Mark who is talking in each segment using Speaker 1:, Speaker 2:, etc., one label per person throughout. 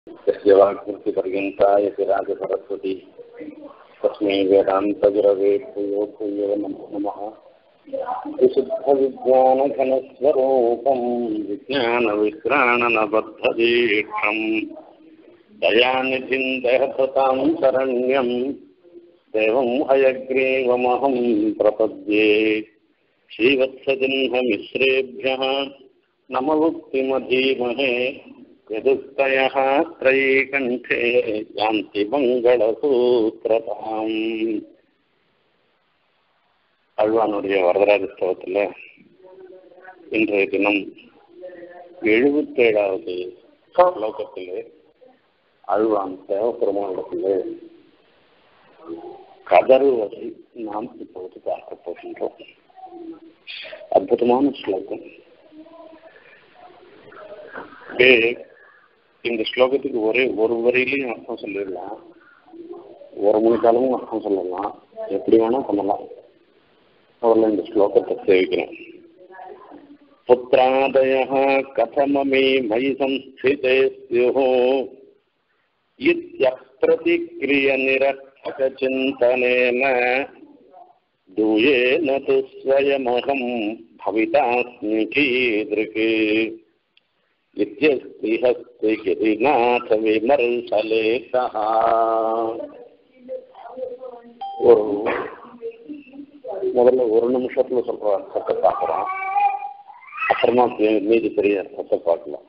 Speaker 1: यस्य वाक्कृतिपर्यन्ता यतिराजसरस्वती तस्मै वेदान्तगुरवे भूयो भूयो नमो नमः। विशुद्धविज्ञानघनस्वरूपं विज्ञानविश्राणनबद्धदीक्षं दयानिधिं दहभृतां शरण्यं देवं हयग्रीवमहं प्रपद्ये। श्रीवत्सजिह्नमिश्रेभ्यः नमवुक्तिमधीमहे यदुक्तयः त्रयीकण्ठे यान्ति मङ्गलसूत्रताम्. ஆழ்வானுடைய வரதராஜ ஸ்தவத்தில் இன்றைய தினம் 77வது ஸ்லோகத்தில் ஆழ்வான் தேவபெருமானிடத்தில் கதறுவதை நாம் இப்போது பார்க்க போகின்றோம். அற்புதமான ஸ்லோகம். இந்த ஸ்லோகத்துக்கு ஒரு வரியிலையும் அர்த்தம் சொல்லிடலாம், ஒரு மணி காலமும் அர்த்தம் சொல்லலாம், எப்படி வேணா பண்ணலாம். அவர்ல இந்த ஸ்லோகத்தை சேவிக்கிறோம். புத்திராதயः கதமமே மயி சம்ஸ்திதே ஸ்யுः இத்யப்ரதிக்ரிய நிரர்த்தக சிந்தனேன தூயேன து ஸ்வயமஹம் பவிதாஸ்மி கீதృக் இத்யஸ்தி ஹஸ்தி கிரிநாத விமர்சலேதः. முதல்ல ஒரு நிமிஷத்துல சொல்ற அர்த்தத்தை பார்க்கலாம், அப்புறமா மீதி பெரிய அர்த்தத்தை பார்க்கலாம்.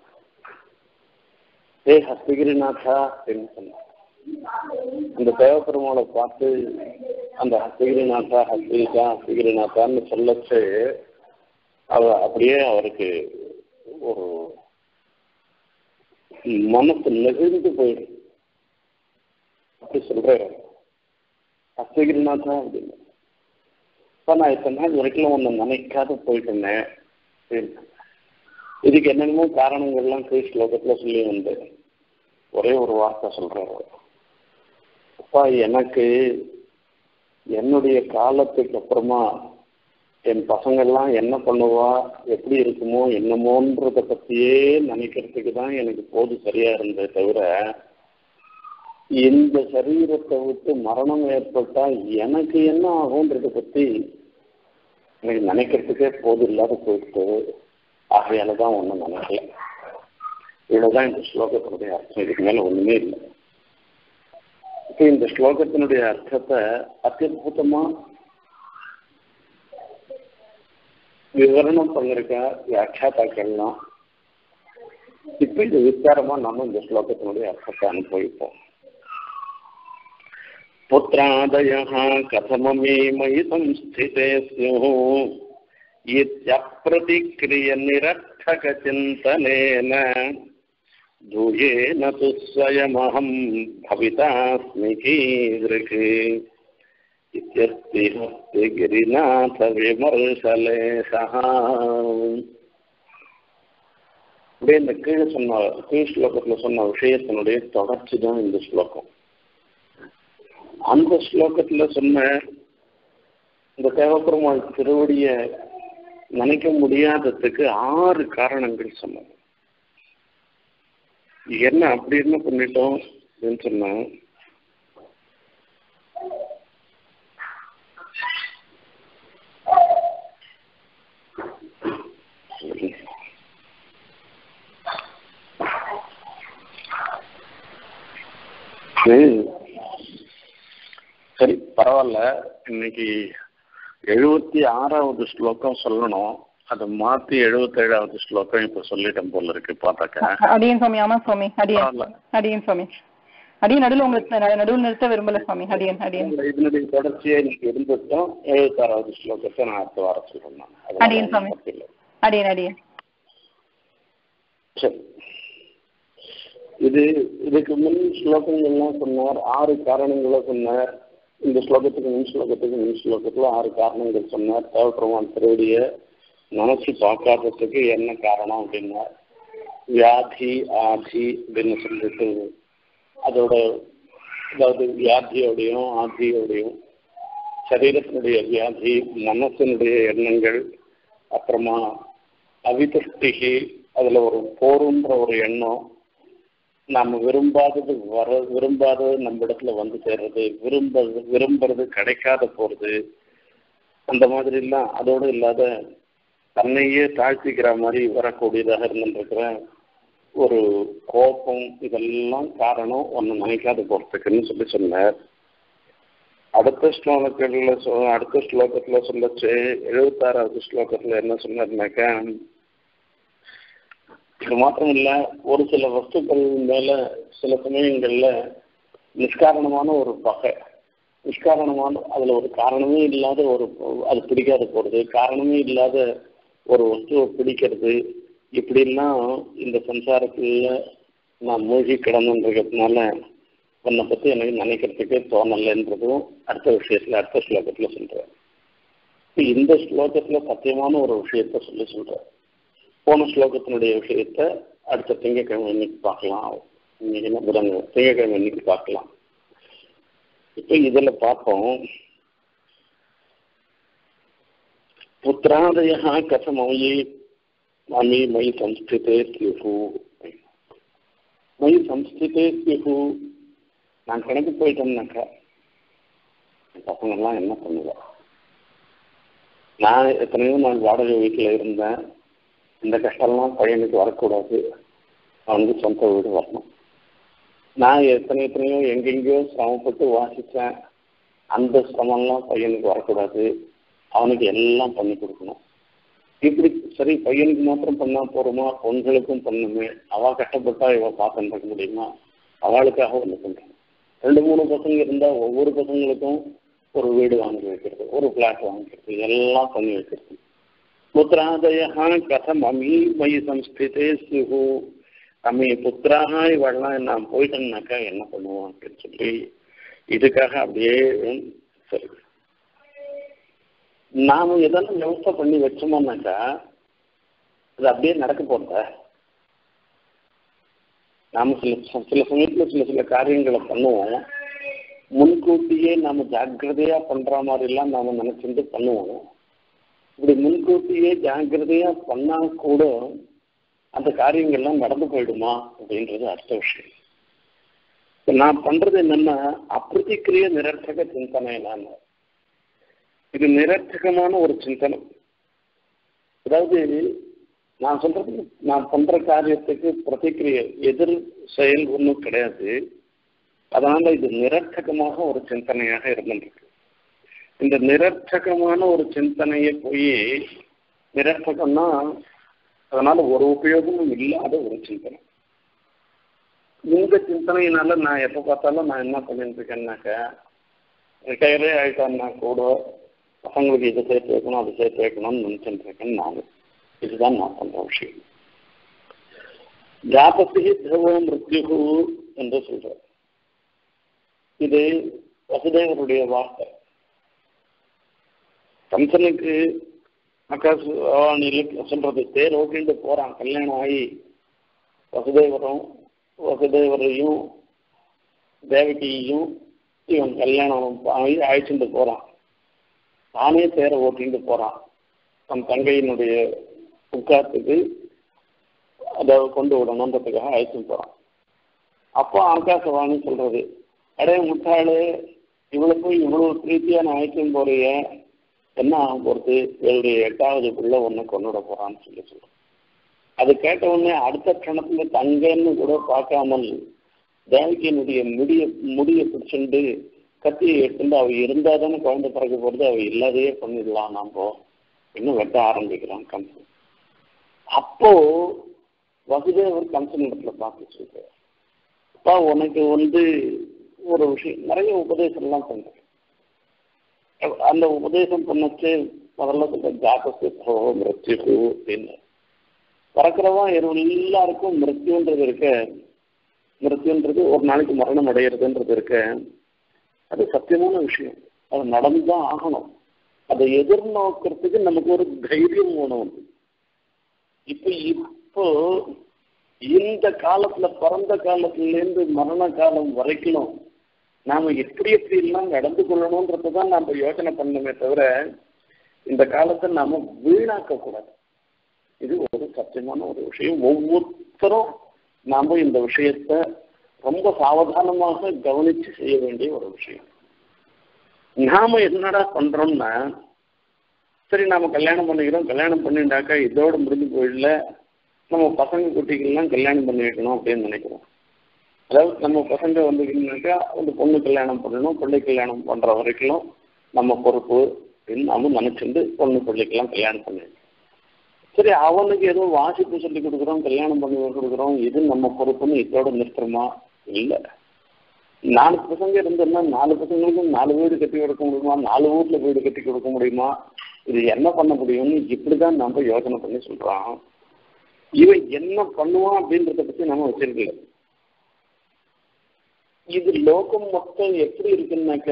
Speaker 1: ஹஸ்தகிரிநாதா அப்படின்னு சொன்ன அந்த தேவபெருமாளை பார்த்து அந்த ஹஸ்தகிரிநாதா ஹஸ்தகிரிநாதான்னு சொல்லச்சு அப்படியே அவருக்கு ஒரு மனசு நெகிழ்ந்து போயிடும். அப்படி சொல்றாரு ஹஸ்தகிரிநாதா அப்படின்னு. நான் இத்தனை நாள் வரைக்கும் ஒன்று நினைக்காத போயிட்டேன். இதுக்கு என்னென்னமோ காரணங்கள்லாம் ஸ்லோகத்தில் சொல்லி வந்து ஒரே ஒரு வார்த்தை சொல்றாரு. அப்பா, எனக்கு என்னுடைய காலத்துக்கு அப்புறமா என் பசங்கள்லாம் என்ன பண்ணுவா, எப்படி இருக்குமோ என்னமோன்றத பற்றியே நினைக்கிறதுக்கு தான் எனக்கு போது சரியா இருந்தே தவிர, இந்த சரீரத்தை விட்டு மரணம் ஏற்பட்டா எனக்கு என்ன ஆகும்ன்றத பற்றி எனக்கு நினைக்கிறதுக்கே போது இல்லாத போயிட்டு, ஆகையால தான் ஒன்றும் நினைக்கல. இவ்வளவுதான் இந்த ஸ்லோகத்தினுடைய அர்த்தம். இதுக்கு மேல ஒண்ணுமே இல்லை. இப்போ இந்த ஸ்லோகத்தினுடைய அர்த்தத்தை அத்தியுதமா விவரணம் பண்ணிருக்க வியாக்கியாதாக்கள்லாம். இப்ப இது விஸ்தாரமா நம்ம இந்த ஸ்லோகத்தினுடைய அர்த்தத்தை அனுபவிப்போம். புத்திராதயः கதமமே மயி சம்ஸ்திதே ஸ்யுः இத்யப்ரதிக்ரிய நிரர்த்தக சிந்தனேன தூயேன து ஸ்வயமஹம் பவிதாஸ்மி கீதృக் இத்யஸ்தி ஹஸ்தி கிரிநாத விமர்சலேஷः. அப்படியே இந்த கீழ் ஸ்லோகத்துல சொன்ன விஷயத்தினுடைய தொடர்ச்சி தான் இந்த ஸ்லோகம். அந்த ஸ்லோகத்துல சொன்ன இந்த தேவபெருமாள் திருவடிய நினைக்க முடியாததுக்கு 6 காரணங்கள் சொன்னார். என்ன அப்படி என்ன பண்ணிட்டோம் அப்படின்னு சொன்னா, சரி பரவாயில்ல, இன்னைக்கு 76வது ஸ்லோகம் சொல்லணும், அதை மாத்தி 77வது ஸ்லோகம் இப்ப சொல்லிட்டேன் போல இருக்கு பார்த்தாக்க.
Speaker 2: அடியன் சுவாமி. ஆமா சுவாமி, அடியன் சுவாமி. அடியன் நடுவில் உங்களுக்கு நடுவில் நிறுத்த விரும்பல சுவாமி. அடியன்
Speaker 1: இதனுடைய தொடர்ச்சியை இன்னைக்கு இருந்துட்டோம். 76வது ஸ்லோகத்தை நான் அடுத்த வாரம் சொல்றேன்.
Speaker 2: அடியன் சுவாமி. அடியன்
Speaker 1: சரி. இதுக்கு முன் ஸ்லோகங்கள்லாம் சொன்னார், 6 காரணங்களை சொன்னார். இந்த ஸ்லோகத்துக்கு முன் ஸ்லோகத்துல 6 காரணங்கள் சொன்னார். தேவபெருமான் திருவடிய நினைச்சு பார்க்காததுக்கு என்ன காரணம் அப்படின்னா, வியாதி ஆதி அப்படின்னு சொல்லிட்டு அதோட, அதாவது வியாதியோடையும் ஆதியோடையும் சரீரத்தினுடைய வியாதி, மனசினுடைய எண்ணங்கள், அப்புறமா அவிதஷ்டிகி, அதுல ஒரு போருன்ற ஒரு எண்ணம், நாம விரும்பாதது நம்ம இடத்துல வந்து சேர்றது, விரும்புறது கிடைக்காத போறது, அந்த மாதிரி எல்லாம் அதோடு இல்லாத தன்னையே தாழ்த்திக்கிற மாதிரி வரக்கூடியதாக இருந்துருக்கிற ஒரு கோபம், இதெல்லாம் காரணம் ஒன்னு நினைக்காத போறதுக்குன்னு சொன்னார். அடுத்த ஸ்லோகத்துல சொல்லச்சு 76வது ஸ்லோகத்துல என்ன சொன்னார்னாக்கா, இது மாத்திரம் இல்ல, ஒரு சில வஸ்துக்கள் மேல சில சமயங்கள்ல நிஷ்காரணமான ஒரு பகை, நிஷ்காரணமான அதுல ஒரு காரணமே இல்லாத ஒரு அது பிடிக்காத போறது, காரணமே இல்லாத ஒரு வஸ்துவை பிடிக்கிறது, இப்படிலாம் இந்த சம்சாரத்துல நான் மூழ்கி கிடந்துன்றதுனால உன்னை பத்தி எனக்கு நினைக்கிறதுக்கே தோணலைன்றதும் அடுத்த விஷயத்துல அடுத்த ஸ்லோகத்துல சொல்றேன். இந்த ஸ்லோகத்துல சத்தியமான ஒரு விஷயத்த சொல்றேன். போன ஸ்லோகத்தினுடைய விஷயத்த அடுத்த திங்கக்கிழமை இன்னைக்கு பார்க்கலாம். இன்னைக்கு என்ன புதன், திங்கக்கிழமை இன்னைக்கு பார்க்கலாம். இப்ப இதுல பார்ப்போம், புத்திராதய கசமயி மாமி மயி சம்ஸ்திதே ஸ்யுஹு. மயி சம்ஸ்திதே ஸ்யுஹு, நான் கணக்கு போயிட்டேன்னாக்கா பசங்கள்லாம் என்ன பண்ணுவேன்? நான் எத்தனையோ நாள் வாடகை வீட்டில் இருந்தேன். இந்த கஷ்டம்லாம் பையனுக்கு வரக்கூடாது, அவனுக்கு சொந்த வீடு வரணும். நான் எத்தனையோ எங்கெங்கயோ சிரமப்பட்டு வாசித்தேன். அந்த சிரமம்லாம் பையனுக்கு வரக்கூடாது, அவனுக்கு எல்லாம் பண்ணி கொடுக்கணும். இப்படி சரி, பையனுக்கு மாத்திரம் பண்ணா போறோமா, பொண்களுக்கும் பண்ணுமே. அவள் கஷ்டப்பட்டா இவள் பார்த்துருக்க முடியுமா? அவளுக்காக ஒன்று பண்றேன். 2-3 பசங்க இருந்தா ஒவ்வொரு பசங்களுக்கும் ஒரு வீடு வாங்கி வைக்கிறது, ஒரு பிளாட் வாங்கிக்கிறது, எல்லாம் பண்ணி வைக்கிறது. புத்திராதய கதம் அமி மயி சம்ஸ்திதே ஸ்யுஹு. அம்மி புத்திராக இவெல்லாம் நான் போயிட்டேன்னாக்கா என்ன பண்ணுவோம் அப்படின்னு சொல்லி இதுக்காக அப்படியே சரி நாம எதெல்லாம் விவசாய பண்ணி வச்சோமோனாக்கா அது அப்படியே நடக்க போறத. நாம சில சமயத்துல சில காரியங்களை பண்ணுவோம், முன்கூட்டியே நாம ஜாக்கிரதையா பண்ற மாதிரி எல்லாம் நாம நினைச்சிட்டு பண்ணுவோம். இப்படி முன்கூட்டியே ஜாக்கிரதையா பண்ணா கூட அந்த காரியங்கள்லாம் நடந்து போயிடுமா அப்படின்றது அடுத்த விஷயம். நான் பண்றது என்னன்னா அப்பிரதிக்கிரிய நிரர்த்தக சிந்தனை. இது நிரர்த்தகமான ஒரு சிந்தனை. அதாவது நான் சொல்றது, நான் பண்ற காரியத்துக்கு பிரதிக்கிரிய எதிர் செயல் ஒன்றும் கிடையாது. அதனால இது நிரர்த்தகமாக ஒரு சிந்தனையாக இருந்திருக்கு. இந்த நிரர்த்தகமான ஒரு சிந்தனையை போய் நிரர்த்தகம்னா அதனால ஒரு உபயோகமும் இல்லாத ஒரு சிந்தனை. இந்த சிந்தனையினால நான் எப்போ பார்த்தாலும் நான் என்ன பண்ணிட்டு இருக்கேன்னாக்கா, ரிட்டையரே ஆகிட்டேன்னா கூட பசங்களுக்கு இதை சேர்த்து வைக்கணும் அதை சேர்த்து வைக்கணும்னு நினைச்சுட்டு இருக்கேன்னு நான். இதுதான் நான் பண்ற விஷயம். ஜாபசி திரவ மிருத்யு என்று சொல்ற, இது வசுதேவருடைய வார்த்தை. கம்சனுக்கு ஆகாசவாணியில சொல்றது, தேர் ஓட்டிட்டு போறான், கல்யாணம் ஆகி வசுதேவரையும் தேவகியையும் இவன் கல்யாணம் ஆகி அழைச்சிட்டு போறான். தானே தேரை ஓட்டிட்டு போறான். தன் தங்கையினுடைய உட்காரத்துக்கு அதை கொண்டு விடணுன்றதுக்காக அழைச்சிட்டு போறான். அப்போ ஆகாசவாணி சொல்றது, அடே முட்டாளு, இவ்வளவு இவ்வளவு பிரீத்தியா நான் அழைச்சும் போறிய, என்ன ஆக போறது, இவருடைய 8வது பிள்ளை ஒண்ணு கொண்டுட போறான்னு சொல்லி சொல்றேன். அது கேட்ட உடனே அடுத்த கணத்துல தங்கன்னு கூட பார்க்காமல் தேவகியினுடைய முடிய பிடிச்சுண்டு கத்தியை எடுத்துட்டு அவ இருந்தாதானே குழந்தை பிறக்க போறது, அவ இல்லாதையே பண்ணிடலாம் நாம இன்னும் வெட்ட ஆரம்பிக்கிறான் கம்சன். அப்போ வசுதேவர் கம்சன் இடத்துல பார்த்து சொல்ற, அப்பா உனக்கு ஒரு விஷயம் நிறைய உபதேசம் எல்லாம் பண்ற. அந்த உபதேசம் பண்ணச்சு முதல்ல சொல்ற ஜாபசி மிருத்யு அப்படின்னு. பறக்கிறவா எல்லாருக்கும் மிருத்யுன்றது இருக்க, மிருத்யுன்றது ஒரு நாளைக்கு மரணம் அடையிறதுன்றது இருக்க, அது சத்தியமான விஷயம். அது நடந்துதான் ஆகணும். அதை எதிர்நோக்கிறதுக்கு நமக்கு ஒரு தைரியம் வேணும். இப்போ இந்த காலத்துல பிறந்த காலத்திலேருந்து மரண காலம் வரைக்கும் நாம எப்படி எல்லாம் நடந்து கொள்ளணும்ன்றதுதான் நாம யோசனை பண்ணணுமே தவிர இந்த காலத்தை நாம வீணாக்க கூடாது. இது ஒரு சத்தியமான ஒரு விஷயம். ஒவ்வொருத்தரும் நாம இந்த விஷயத்த ரொம்ப சாவதானமாக கவனிச்சு செய்ய வேண்டிய ஒரு விஷயம். நாம என்னடா பண்றோம்னா, சரி நாம கல்யாணம் பண்ணிக்கிறோம், கல்யாணம் பண்ணிட்டாக்கா இதோட முடிஞ்சு போயிடல, நம்ம பசங்க குட்டிகள்லாம் கல்யாணம் பண்ணி வைக்கணும் அப்படின்னு நினைக்கிறோம். அதாவது நம்ம பசங்க வந்துக்கினாக்கா அந்த பொண்ணு கல்யாணம் பண்ணணும், பிள்ளை கல்யாணம் பண்ற வரைக்கும் நம்ம பொறுப்பு அப்படின்னு நாம நினைச்சிருந்து பொண்ணு பிள்ளைக்கெல்லாம் கல்யாணம் பண்ணி, சரி அவனுக்கு ஏதோ வாசிப்பு சொல்லி கொடுக்குறோம், கல்யாணம் பண்ணி கொடுக்குறோம், இது நம்ம பொறுப்புன்னு இதோட நிறுத்துறோமா? இல்லை. 4 பசங்க இருந்தோம்னா 4 பசங்களுக்கும் 4 வீடு கட்டி கொடுக்க முடியுமா? 4 ஊர்ல வீடு கட்டி கொடுக்க முடியுமா? இது என்ன பண்ண முடியும்னு இப்படிதான் நம்ம யோசனை பண்ணி சொல்றோம். இவன் என்ன பண்ணுவான் அப்படின்றத பத்தி நம்ம வச்சிருக்கல. இது லோகம் மொத்தம் எப்படி இருக்குன்னாக்க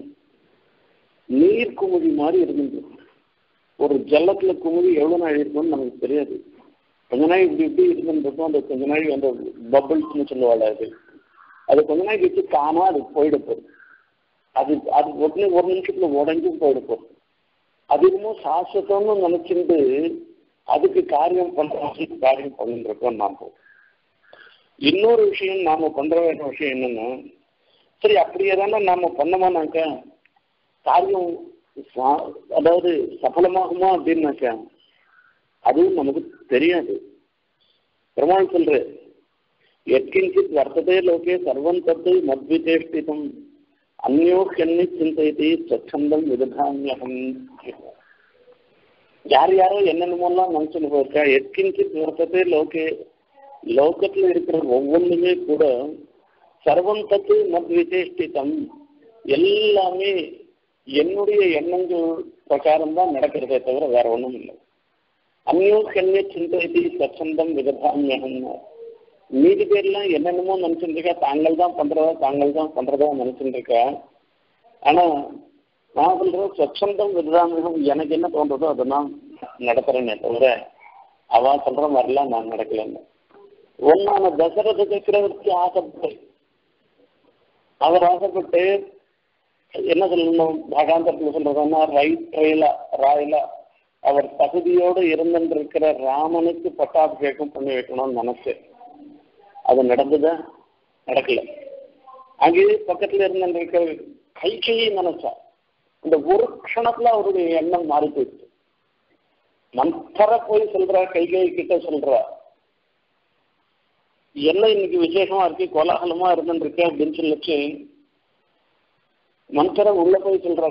Speaker 1: நீர் குமிழி மாதிரி இருக்குது. ஒரு ஜலத்துல குமிழி எவ்வளவு நாள் இருக்கும்னு நமக்கு தெரியாது. கொஞ்ச நாள் இப்படி இப்படி இருக்குன்றப்போ அந்த கொஞ்ச நாள் அந்த பபிள்ஸ்ன்னு சொல்லுவாள், அது கொஞ்ச நாள் வச்சு தானா அது போயிட போகுது. அது உடனே ஒரு நிமிஷத்துல உடஞ்சும் போயிட போகுது. அது இன்னும் சாஸ்வதம்னு நினைச்சிட்டு அதுக்கு காரியம் பண்ணிருக்கோம் நாம. இன்னொரு விஷயம் நாம பண்ற வேண்டிய விஷயம் என்னன்னா, சரி அப்படியே தானே நாம பண்ணோமானாக்கா காரியம் அதாவது சஃலமாகுமா அப்படின்னாக்கா அதுவும் நமக்கு தெரியாது. பெருமாள் சொல்ற, எத்கிஞ்சித் வர்த்ததே லோகே சர்வம் தத்து மத்விதேஷ்டிதம் அந்யோ கண்ணி சிந்தைதி ஸ்வச்சந்தம் விததாமியகம். யார் யாரோ என்னென்னமோலாம் நினைச்சுன்னு போயிருக்கா. எத்கிஞ்சித் வர்த்ததே லோகே, லோகத்துல இருக்கிற ஒவ்வொன்றுமே கூட சர்வம் தத்து மத்விதேஷ்டிதம், எல்லாமே என்னுடைய எண்ணங்கள் பிரகாரம் தான் நடக்கிறதே தவிர வேற ஒன்றும் இல்லை. அந்யோ கண்ணி சிந்தைதி ஸ்வச்சந்தம் விததாமியகம். மீதி பேர்லாம் என்னென்னமோ நினைச்சுட்டு இருக்கா, தாங்கள் தான் பண்றதா நினைச்சுட்டு இருக்கா. ஆனா நான் சொல்றேன் ஸ்வச்சந்தம் விததாமியகம், எனக்கு என்ன தோன்றதோ அதை நான் நடத்துறேன்னே தவிர அவ சொல்ற மாதிரிலாம் நான் நடக்கலன்னு. ஒன்னான தசரத சக்கரவர்த்தி ஆசைப்பட்டு, அவர் ஆசைப்பட்டு என்ன சொல்லணும், பாகாந்தரத்துல சொல்றதுன்னா ராயலா அவர் தகுதியோடு இருந்திருக்கிற ராமனுக்கு பட்டாபிஷேகம் பண்ணி வைக்கணும்னு நினைச்சு அது நடந்ததா? நடக்கல. அங்கேயே பக்கத்துல இருந்திருக்கிற கைகையை நினைச்சா இந்த ஒரு க்ஷணத்துல அவருடைய எண்ணம் மாறி போயிடுச்சு. மந்தர போய் சொல்ற, கைகை கிட்ட சொல்ற, என்ன இன்னைக்கு விசேஷமா இருக்கு, கோலாகலமா இருந்துருக்கு அப்படின்னு சொல்லிச்சு மந்தர உள்ள போய் சொல்ற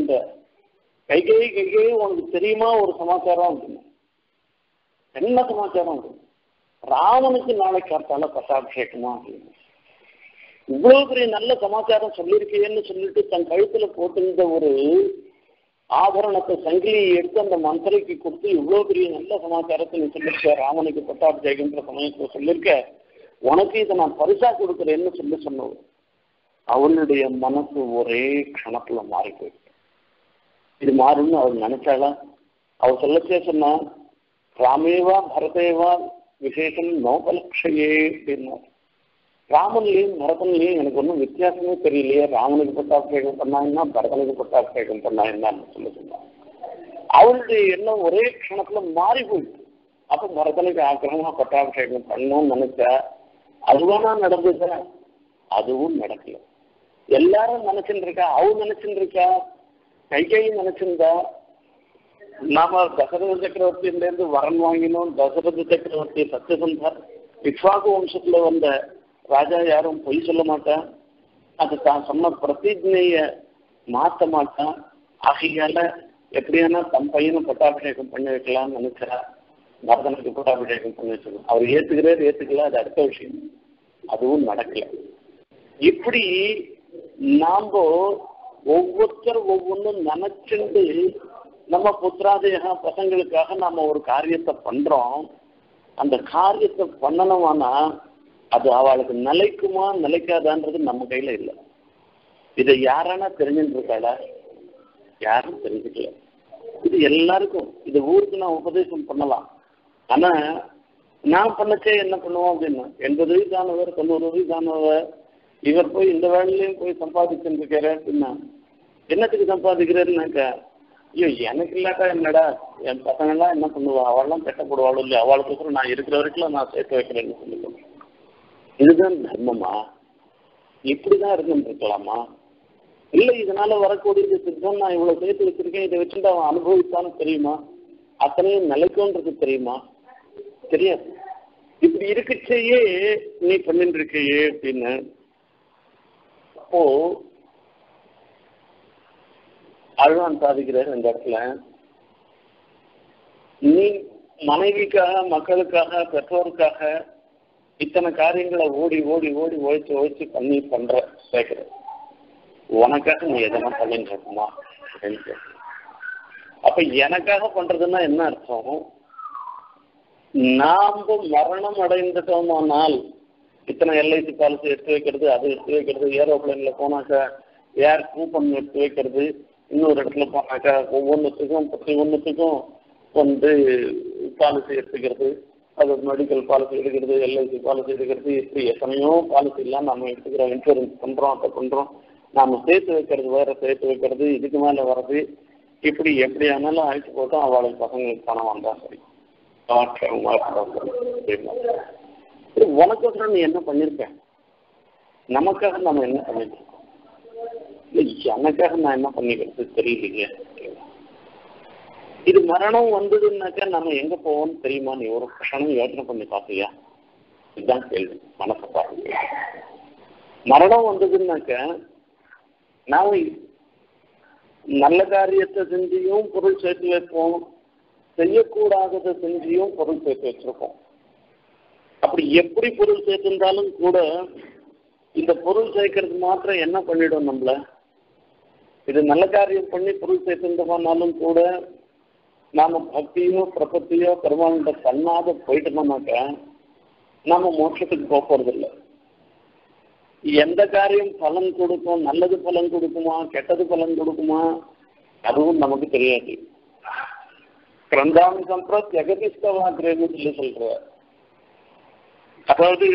Speaker 1: கைகை உனக்கு தெரியுமா ஒரு சமாச்சாரம் அப்படின்னு. என்ன சமாச்சாரம் அப்படின்னு? ராமனுக்கு நாளைக்கு காத்தால பட்டாபிஷேகமா அப்படின்னு. இவ்வளவு பெரிய நல்ல சமாச்சாரம் சொல்லியிருக்கேன்னு சொல்லிட்டு தன் கழுத்துல போட்டிருந்த ஒரு ஆபரணத்தை சங்கிலியை எடுத்து அந்த மந்திரிக்கு கொடுத்து இவ்வளவு பெரிய நல்ல சமாச்சாரத்தை நீ சொல்லியிருக்க, ராமனுக்கு பட்டாபிஷேகன்ற சமயத்துல சொல்லியிருக்க, உனக்கு இதை நான் பரிசா கொடுக்குறேன்னு சொன்னது. அவளுடைய மனசு ஒரே க்ஷணத்துல மாறி போயிடுச்சு. இது மாறும்னு அவர் நினைச்சாளா? அவர் சொல்லச்சே சொன்னா, ராமேவா பரதேவா விசேஷம் நோபலக்ஷையே அப்படின்னா, ராமன்லையும் பரதன்லையும் எனக்கு ஒன்றும் வித்தியாசமே தெரியலையே. ராமனுக்கு பட்டாபிஷேகம் பண்ணாங்கன்னா பரதனுக்கு பட்டாபிஷேகம் பண்ணா என்னன்னு சொன்னான். அவளுடைய எண்ணம் ஒரே க்ஷணத்துல மாறி போயிடுச்சு. அப்ப பரதனுக்கு ஆக்கிரமமா பட்டாபிஷேகம் பண்ணணும்னு நினைச்சா அதுவானா நடந்தது? அதுவும் நடக்கல. எல்லாரும் நினைச்சுட்டு இருக்கா, அவன் நினைச்சுட்டு இருக்கா, கைகையும் நினைச்சிருந்தா நாம தசரத சக்கரவர்த்தியிலிருந்து வரன் வாங்கினோம். தசரத சக்கரவர்த்தி சத்தியசந்தார் இக்ஷ்வாகு வம்சத்துல வந்த ராஜா, யாரும் பொய் சொல்ல மாட்டான், அது தான் சொன்ன பிரதிஜைய மாற்ற மாட்டான். ஆகையால எப்படியானா தன் பையனை பட்டாபிஷேகம் பண்ணி வைக்கலாம்னு நினைச்சா பரதனுக்கு பட்டாபிஷேகம் பண்ணி வச்சிருக்கோம். அவர் ஏத்துக்கல, அது அடுத்த விஷயம். அதுவும் நடக்கல. இப்படி நாம ஒவ்வொருத்தர் ஒவ்வொன்றும் நினைச்சுண்டு நம்ம புத்திராதேக பசங்களுக்காக நாம ஒரு காரியத்தை பண்றோம். அந்த காரியத்தை பண்ணணுமானா அது அவளுக்கு நிலைக்குமா நிலைக்காதான்றது நம்ம கையில இல்லை. இதை யாரானா தெரிஞ்சுட்டு இருக்காளா? யாரும் தெரிஞ்சுக்கல. இது எல்லாருக்கும், இது ஊருக்கு நான் உபதேசம் பண்ணலாம். ஆனா நான் பண்ணச்சே என்ன பண்ணுவோம் அப்படின்னா, 80 வயசானவர் 90 வயசானவர் இவர் போய் இந்த வேலையிலையும் போய் சம்பாதிச்சுட்டு இருக்காரு அப்படின்னா, என்னத்துக்கு சம்பாதிக்கிறாருன்னாக்கா, ஐயோ எனக்கு இல்லாட்டா என்னடா, என் பசங்கள்லாம் என்ன பண்ணுவா, அவள்லாம் கட்டப்படுவாளோ இல்லையா, அவளுக்கு நான் இருக்கிற வரைக்கும் நான் சேர்த்து வைக்கிறேன்னு சொல்லிக்கணும். இதுதான் தர்மமா? இப்படிதான் இருந்துருக்கலாமா? இல்லை இதனால வரக்கூடியது சித்தம், நான் இவ்வளவு சேர்த்து வச்சிருக்கேன், இதை வச்சுட்டு அவன் அனுபவித்தான்னு தெரியுமா? அத்தனையும் நிலைக்கும்ன்றது தெரியுமா? தெரியாது. இப்படி இருக்கச்சேயே நீ பண்ணிட்டு இருக்கையே அப்படின்னு. அப்போ அழுவான் சாதிக்கிறார் இந்த இடத்துல. நீ மனைவிக்காக, மக்களுக்காக, பெற்றோருக்காக இத்தனை காரியங்களை ஓடி ஓடி ஓடி ஒழிச்சு ஒழிச்சு பண்ற கேட்கிற, உனக்காக நீ எதனா பண்ணிட்டு இருக்குமா அப்படின்னு கேட்க. அப்ப எனக்காக பண்றதுன்னா என்ன அர்த்தம்? நாம மரணம் அடைந்துட்டோமானால் இத்தனை எல்ஐசி பாலிசி எடுத்து வைக்கிறது, அது எடுத்து வைக்கிறது, ஏரோப்ளைன்ல போனாக்கா ஏர் கூப்பன் எடுத்து வைக்கிறது, இன்னொரு இடத்துல போனாக்கா ஒவ்வொன்றுத்துக்கும் வந்து பாலிசி எடுத்துக்கிறது, அது மெடிக்கல் பாலிசி எடுக்கிறது, எல்ஐசி பாலிசி எடுக்கிறது, இப்படி எத்தனையோ பாலிசி எல்லாம் நம்ம எடுத்துக்கிறோம், இன்சூரன்ஸ் பண்றோம், அதை பண்றோம். நாம சேர்த்து வைக்கிறது வேற, சேர்த்து வைக்கிறது இதுக்கு மேல வர்றது, இப்படி எப்படி ஆனாலும் ஆயிட்டு போட்டோம். அவளுக்கு பசங்களுக்கு பணம் வந்தா சரி, உனக்கப்புறம் நீ என்ன பண்ணிருக்க? நமக்காக நம்ம என்ன பண்ணிருக்கோம்? எனக்காக நான் என்ன பண்ணிக்கிறது தெரியலையே. இது மரணம் வந்ததுன்னாக்கா நம்ம எங்க போவோம்னு தெரியுமா? நீ ஒரு கஷணம் யோசனை பண்ணி பார்த்தியா? இதுதான் கேள்வி. மனசை பாருங்க. மரணம் வந்ததுன்னாக்க நாம நல்ல காரியத்தை செஞ்சியும் பொருள் சேர்த்து வைப்போம், செய்யக்கூடாததை செஞ்சியும் பொருள் சேர்த்து வச்சிருப்போம். அப்படி எப்படி பொருள் சேர்த்திருந்தாலும் கூட இந்த பொருள் சேர்க்கறது மாத்திரம் என்ன பண்ணிடும் நம்மள? இது நல்ல காரியம் பண்ணி பொருள் சேர்த்துருந்தோம்னாலும் கூட நாம பக்தியோ பிரபத்தியோ பெருமாண்ட பண்ணாத போயிட்டோம்னாக்க நாம மோட்சத்துக்கு போறது இல்லை. எந்த காரியம் பலன் கொடுக்கும், நல்லது பலன் கொடுக்குமா கெட்டது பலன் கொடுக்குமா, அதுவும் நமக்கு தெரியாது. கிரந்தாமி சம்பிரத் ஜெகதிஸ்தவாக்கிரேன்னு சொல்லி சொல்ற. அதாவது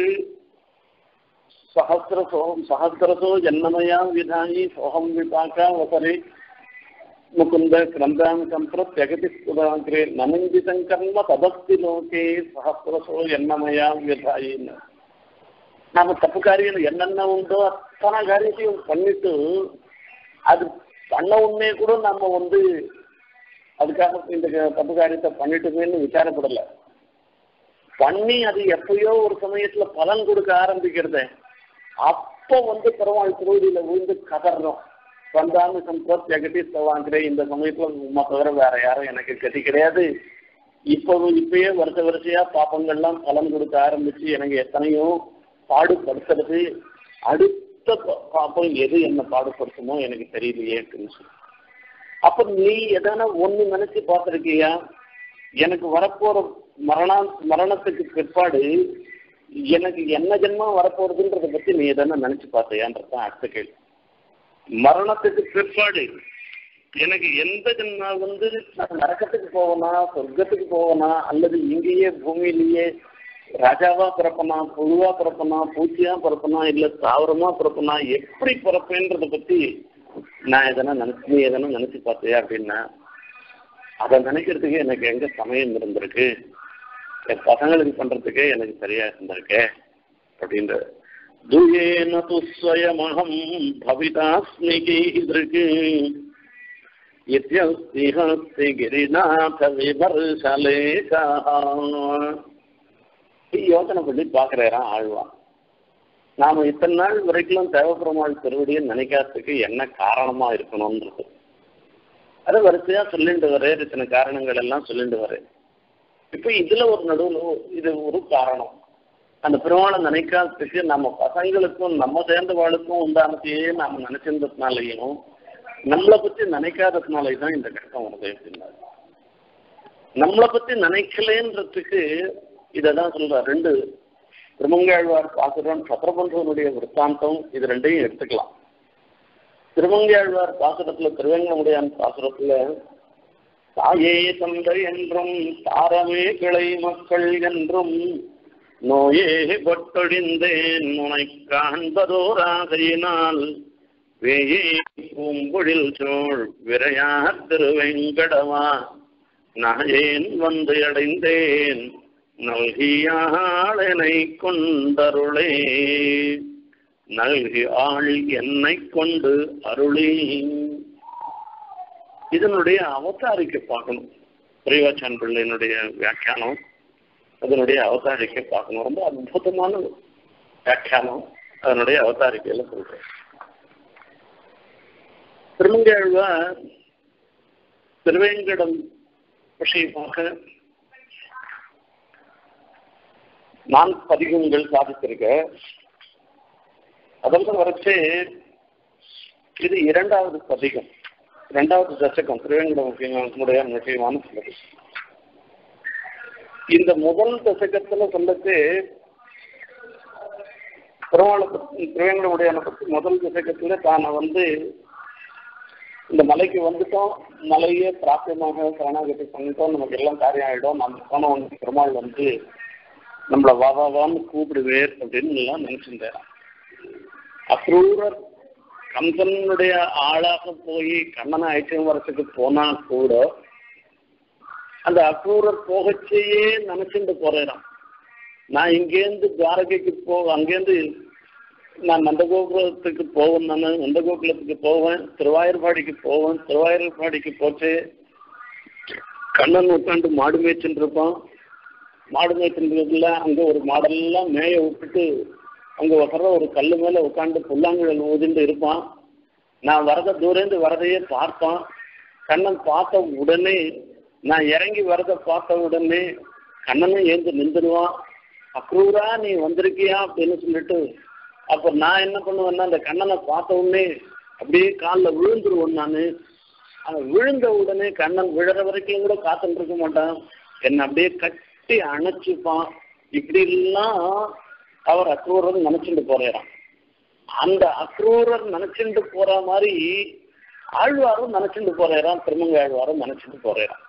Speaker 1: சஹஸ்ரசோ ஜன்மமயா விதாயி சோகம் விபாக்கா வசரே முகுந்த கிரந்தாமி சம்பிரத் ஜெகதிஸ்தவாக்கிரே நமிந்திதம் கர்ம ததஸ்தி லோகே சஹஸ்ரசோ ஜன்மமயா விதாயின்னு. நாம தப்பு காரியம் என்னென்ன உண்டோ அத்தனை காரியத்தையும் பண்ணிட்டு அது பண்ண உடனே கூட நம்ம வந்து அதுக்காக இந்த தப்பு காரியத்தை பண்ணிட்டுமேன்னு விசாரப்படல. பண்ணி அது எப்பயோ ஒரு சமயத்துல பலன் கொடுக்க ஆரம்பிக்கிறத அப்போ வந்து பெருமாள் திருவடியில விழுந்து கதறோம். வந்தாங்க சம்பத் ஜெகதீஷ் வாங்குறேன், இந்த சமயத்துல உண்மை தவிர வேற யாரும் எனக்கு கதி கிடையாது. இப்பயே வரிசையா பாப்பங்கள்லாம் பலன் கொடுக்க ஆரம்பிச்சு எனக்கு எத்தனையோ பாடுபடுத்துறது, அடுத்த பாப்பம் எது என்ன பாடுபடுத்துமோ எனக்கு தெரியலையே அப்படின்னு சொல்லி. அப்ப நீ எதனா ஒண்ணு நினைச்சு பார்த்திருக்கியா? எனக்கு வரப்போற மரணத்துக்கு பிற்பாடு எனக்கு என்ன ஜென்மம் வரப்போறதுன்றத பத்தி நீ எதனா நினைச்சு பார்த்தியான்றதான் அடுத்த கேள்வி. மரணத்துக்கு பிற்பாடு எனக்கு எந்த ஜென்மா வந்து நான் நரக்கத்துக்கு போவனா, சொர்க்கத்துக்கு போவனா, அல்லது இங்கேயே பூமியிலேயே ராஜாவா பிறப்பனா, புழுவா பிறப்பனா, பூச்சியா பிறப்பனா, இல்ல தாவரமா பிறப்பனா, எப்படி பிறப்பேன்றத பத்தி நான் எதனா நீ எதனா நினைச்சு பார்த்தியா அப்படின்னா, அதை நினைக்கிறதுக்கு எனக்கு எங்க சமயம் இருந்திருக்கு, என் பசங்களுக்கு பண்றதுக்கே எனக்கு சரியா இருந்திருக்கு அப்படின்ற. துயேன துஸ்வயமஹம் பவிதாஸ்மி கீதృக் யத்யஸ்தி ஹஸ்தி கிரிநாத விமர்சலேகா. யோசனை பண்ணி பார்க்கிறாராம் ஆழ்வான். நாம இத்தனை நாள் வரைக்கும் தேவபெருமாள் திருவடியை நினைக்காததுக்கு என்ன காரணமா இருக்கணும்ன்றது அதை வரிசையா சொல்லிட்டு வரேன். இத்தனை காரணங்கள் எல்லாம் சொல்லிட்டு வரேன். இப்ப இதுல ஒரு நடுவில் இது ஒரு காரணம். அந்த பெருமாளை நினைக்காததுக்கு நம்ம பசங்களுக்கும் நம்ம சேர்ந்தவாளுக்கும் உண்டானதையே நாம நினைச்சிருந்ததுனாலையும் நம்மளை பத்தி நினைக்காததுனாலேதான் இந்த கஷ்டம் வருது அப்படின்னாரு. நம்மளை பத்தி நினைக்கலன்றதுக்கு இதான் சொல்ற. ரெண்டு திருமங்கையாழ்வார் பாசுரம், சத்திரபந்தனுடைய விற்த்தாந்தம், இது ரெண்டையும் எடுத்துக்கலாம். திருமங்கையாழ்வார் பாசுரத்துல, திருவேங்கமுடையான் பாசுரத்துல தாயே தந்தை என்றும் தாரமே கிளை மக்கள் என்றும் நோயே கொட்டொழிந்தேன் உனை காண்பதோராகையினால் வேயே பூம்பொழில் சோழ் விரையார் திருவெங்கடவா நாயேன் வந்து அடைந்தேன் நல்கியாளனை கொண்டருளே நல்கி ஆள் என்னை கொண்டு அருளே. இதனுடைய அவதாரிக்கை பார்க்கணும். பெரியவாச்சான் பிள்ளையினுடைய வியாக்கியானம், அதனுடைய அவதாரிக்கை பார்க்கணும். ரொம்ப அற்புதமான வியாக்கியானம். அதனுடைய அவதாரிக்கையில சொல்றேன். திருமங்கையாழ்வார் திருவேங்கடம் விஷயமாக நான் பதிகங்கள் சாதித்திருக்க. அதெல்லாம் வரைச்சு இது இரண்டாவது பதிகம், இரண்டாவது தசகம் திருவேங்கடம் முக்கியமான சொல்லுது. இந்த முதல் தசகத்துல சொல்லுக்கு பெருமாளை பற்றி திருவேங்கடமுடையான பற்றி முதல் தசகத்துல தான் இந்த மலைக்கு வந்துட்டோம், மலையே பிராப்தியமாக சரணாகதி பண்ணிட்டோம், நமக்கு எல்லாம் காரியம் ஆகிடும், நம்ம போன பெருமாள் நம்மளை வாவான்னு கூப்பிடுவேர் அப்படின்னு எல்லாம் நினைச்சிருந்தேன். அக்ரூரர் கம்சனுடைய ஆளாக போய் கண்ணனை ஐச்சம் வரத்துக்கு போனா கூட அந்த அக்ரூரர் போகச்சேயே நினைச்சுட்டு போறேன். நான் இங்கேருந்து துவாரகைக்கு அங்கேருந்து நான் நந்தகோகுலத்துக்கு போவேன், நான் நந்தகோகுலத்துக்கு போவேன், திருவாயூர்பாடிக்கு போவேன், திருவாயூர்பாடிக்கு போச்சு கண்ணன் உட்காந்து மாடு மேய்ச்சின்னு இருப்பான். மாடு மேய்ச்சின்றதுல அங்கே ஒரு மாடெல்லாம் மேய விட்டுட்டு அங்கே வர்ற ஒரு கல் மேலே உட்காந்து புல்லாங்குழல் ஊதிட்டு இருப்பான். நான் வரத தூரேந்து வரதையே பார்ப்பான். கண்ணன் பார்த்த உடனே நான் இறங்கி வரதை பார்த்த உடனே கண்ணனும் ஏந்து நின்றுடுவான். அக்ரூரா நீ வந்திருக்கியா அப்படின்னு சொல்லிட்டு அப்போ நான் என்ன பண்ணுவேன்னா அந்த கண்ணனை பார்த்த உடனே அப்படியே காலில் விழுந்துருவேன். நான் விழுந்த உடனே கண்ணன் விழுற வரைக்கும் கூட காத்துட்டு இருக்க மாட்டான், என்னை அப்படியே கட்டி அணைச்சிப்பான். இப்படி எல்லாம் அவர் அக்ரூரர் நினைச்சுட்டு போறாராம். அந்த அக்ரூரர் நினைச்சுட்டு போற மாதிரி ஆழ்வாரும் நினைச்சுட்டு போறாராம், திருமங்கை ஆழ்வாரும் நினைச்சுட்டு போறாராம்.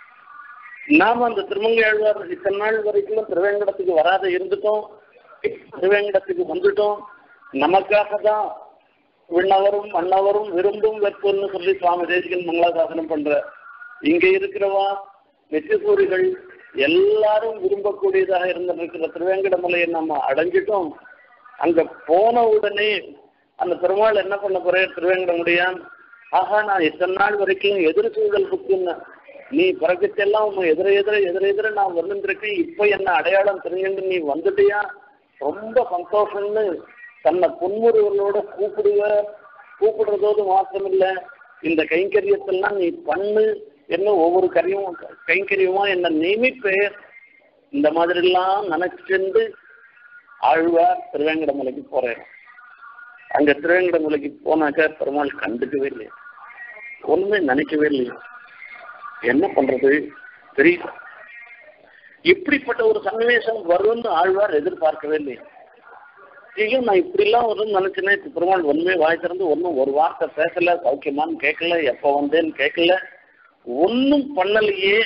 Speaker 1: நாம அந்த திருமங்கை ஆழ்வார் இத்தனை நாள் வரைக்கும் திருவேங்கடத்துக்கு வராத இருந்துட்டோம், திருவேங்கடத்துக்கு வந்துட்டோம். நமக்காக தான் விண்ணவரும் மன்னவரும் விரும்பும் வெப்பன்னு சொல்லி சுவாமி தேசிகன் மங்களாசாசனம் பண்ற. இங்க இருக்கிறவா வெற்றிசூரிகள் எல்லாரும் விரும்பக்கூடியதாக இருந்திருக்கிற திருவேங்கடமலையை நம்ம அடைஞ்சிட்டோம். அங்க போன உடனே அந்த பெருமாள் என்ன பண்ண போறேன், திருவேங்கடமுடியான் ஆஹா நான் இத்தனை நாள் வரைக்கும் எதிர் சூழல் புக்குன்னு நீ பிறகுச்செல்லாம் உன் எதிர நான் வந்துருக்கேன், இப்ப என்ன அடையாளம் தெரிஞ்சுட்டு நீ வந்துட்டியா, ரொம்ப சந்தோஷம்னு தன்னை புன்முறுவர்களோட கூப்பிடுறதோடு மாத்திரமில்லை, இந்த கைங்கரியத்தெல்லாம் நீ பண்ணு என்ன ஒவ்வொரு கைங்கரியமா என்ன நியமிப்பேர், இந்த மாதிரி எல்லாம் நினைச்சிருந்து ஆழ்வார் திருவேங்கடமலைக்கு போறேன். அங்க திருவேங்கடமலைக்கு போனாக்க பெருமாள் கண்டுக்கவே இல்லையா, ஒண்ணுமே நினைக்கவே இல்லையா, என்ன பண்றது தெரியல. இப்படிப்பட்ட ஒரு சன்னிவேசம் வரும்னு ஆழ்வார் எதிர்பார்க்கவே இல்லையா. ஐயோ நான் இப்படிலாம் வரும்னு நினைச்சேன்னா இப்ப பெருமாள் ஒண்ணுமே வாய் திறந்து ஒன்னும் ஒரு வார்த்தை பேசல, சௌக்கியமானு கேட்கல, எப்ப வந்தேன்னு கேட்கல, ஒன்னும் பண்ணலையே.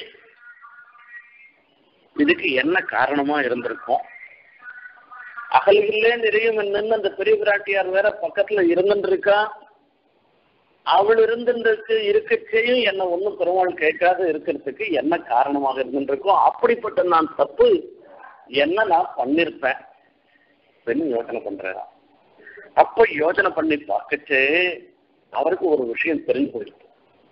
Speaker 1: இதுக்கு என்ன காரணமா இருந்திருக்கும்? அகல்களே நிறையும் என்னன்னு அந்த பெரிய பிராட்டியார் வேற பக்கத்துல இருந்துருக்கா, அவள் இருந்துருக்கு இருக்கச்சையும் என்ன ஒன்னும் பெருமாள் கேட்காத இருக்கிறதுக்கு என்ன காரணமாக இருந்துருக்கும்? அப்படிப்பட்ட நான் தப்பு என்ன நான் பண்ணிருப்பேன் யோசனை பண்றேன். அப்ப யோசனை பண்ணி பார்க்கச்சே அவருக்கு ஒரு விஷயம் தெரிஞ்சு போயிருக்கு.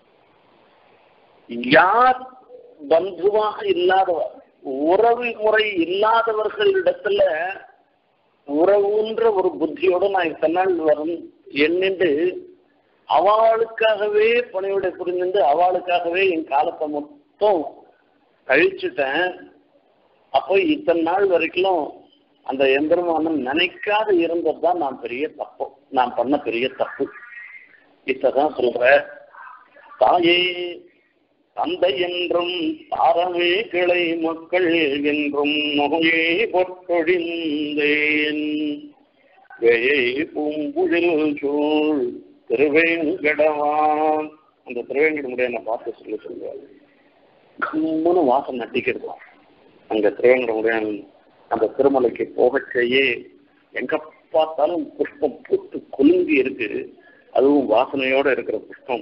Speaker 1: யார் பந்துவாக இல்லாதவர், உறவு முறை இல்லாதவர்களிடத்துல உறவுன்ற ஒரு புத்தியோட நான் இத்தனை நாள் வரும் எண்ணிண்டு அவளுக்காகவே பணியோட புரிந்து அவளுக்காகவே என் காலத்தை மொத்தம் கழிச்சுட்டேன். அப்போ இத்தனை நாள் வரைக்கும் அந்த எம்பெருமானம் நினைக்காத இருந்ததுதான் நான் பண்ண பெரிய தப்பு. இதான் சொல்ற, தாயே தந்தை என்றும் தாரமே கிளை மக்கள் என்றும் நோயே பொற்கொழிந்தேன் வேயை பூம்புழில் சூழ் திருவேங்கடவான். அந்த திருவேங்கடமுடைய பார்த்து சொல்லுவாங்க, கம்முன்னு வாசம் நட்டிக்கிறது. அங்க திருவேங்கடமுடைய அந்த திருமலைக்கு போகச்சேயே எங்க பார்த்தாலும் புஷ்பம் பூத்து குலுங்கி இருக்கு, அதுவும் வாசனையோட இருக்கிற புஷ்பம்.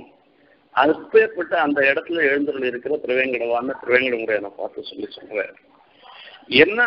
Speaker 1: அப்பேற்பட்ட அந்த இடத்துல எழுந்தருள் இருக்கிற திருவேங்கடவான்னு திருவேங்கடமுடையான பார்த்து சொல்றேன். என்ன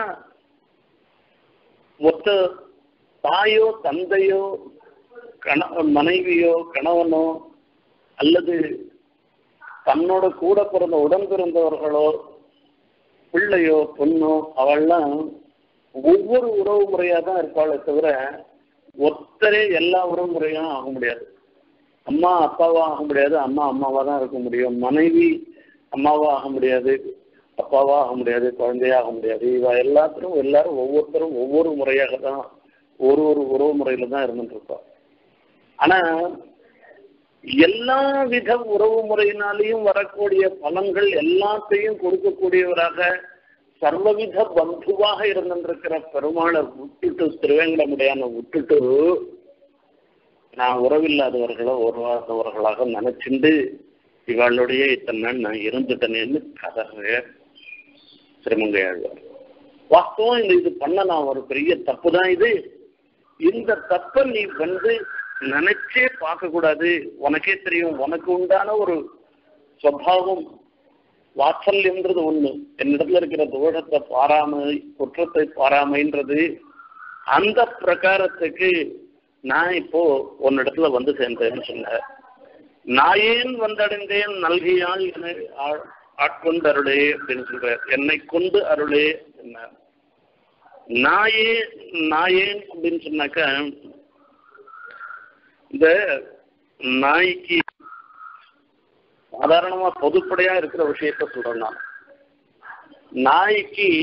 Speaker 1: ஒத்த தாயோ தந்தையோ மனைவியோ கணவனோ அல்லது தன்னோட கூட பிறந்த உடன் பிறந்தவர்களோ பிள்ளையோ பொண்ணோ அவள்லாம் ஒவ்வொரு உறவு முறையா தான் இருப்பாளே தவிர ஒத்தரே எல்லா உறவு முறையும் ஆக முடியாது. அம்மா அப்பாவா ஆக முடியாது, அம்மா அம்மாவா தான் இருக்க முடியும். மனைவி அம்மாவா ஆக முடியாது, அப்பாவா ஆக முடியாது, குழந்தையா ஆக முடியாது. இவ எல்லாரும் ஒவ்வொருத்தரும் ஒவ்வொரு முறையாக தான் ஒரு உறவு முறையில தான் இருந்துட்டு இருப்பா. ஆனா எல்லா வித உறவு முறையினாலையும் வரக்கூடிய பலன்கள் எல்லாத்தையும் கொடுக்கக்கூடியவராக சர்வவித பந்துவாக இருந்திருக்கிற பெருமாளை விட்டுட்டு, திருவேங்கடமுடையான விட்டுட்டு நான் உறவில்லாதவர்களோ உறவாதவர்களாக நினைச்சுண்டு இவளுடைய இத்தனை நாள் நான் இருந்துட்டேன்னு கதற திருமங்கையாழ்வார். வாஸ்தவம் இது பண்ண நான் ஒரு பெரிய தப்பு தான். இந்த தப்பை நீ நினைச்சே பார்க்க கூடாது. உனக்கே தெரியும், உனக்கு உண்டான ஒரு சுபாவம் வாத்சல்யம்ன்றது ஒண்ணு. என்னிடத்துல இருக்கிற தோஷத்தை பாராமை, குற்றத்தை பாராமைன்றது அந்த பிரகாரத்துக்கு நான் இப்போ உன்னிடத்துல சேர்ந்தேன்னு சொன்ன. நாயேன் வந்தடைந்தேன் நல்கியால் என்னை ஆட்கொண்டு அருளே அப்படின்னு சொல்ற. என்னை கொண்டு அருளே என்ன நாயேன் அப்படின்னு சொன்னாக்க, இந்த நாய்க்கு சாதாரணமா பொதுப்படையா இருக்கிற விஷயத்த சொல்றேன் நான். நாய்க்கு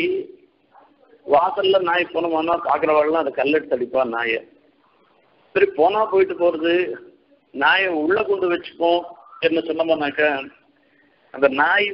Speaker 1: வாசல்ல நாய் போனோம்னா பாக்குறவாள்லாம் அதை கல்லெடுத்து அடிப்பா நாயை. சரி போனா போயிட்டு போறது, நாயை உள்ள கொண்டு வச்சுப்போம் என்ன சொன்னோம்னாக்க, அந்த